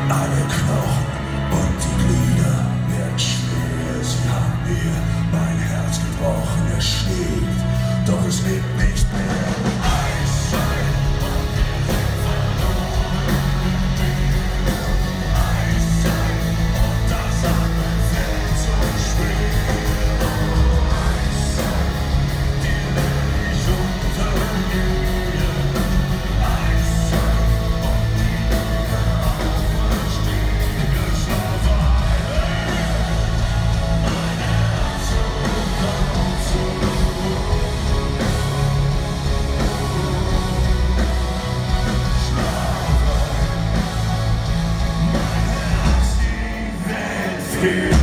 Alle Knochen und die Glieder werden schwer. Sie haben mir mein Herz gebrochen, es schlägt, doch es lebt nicht mehr. Eiszeit und wir sind verloren. Eiszeit und das Atmen fällt so schwer. Eiszeit, die will ich untergehen. Eiszeit und die Liebe auferstehen. Es war mein Herz kommt zurück. Schlaf ein, mein Herz, die Welt fehlt.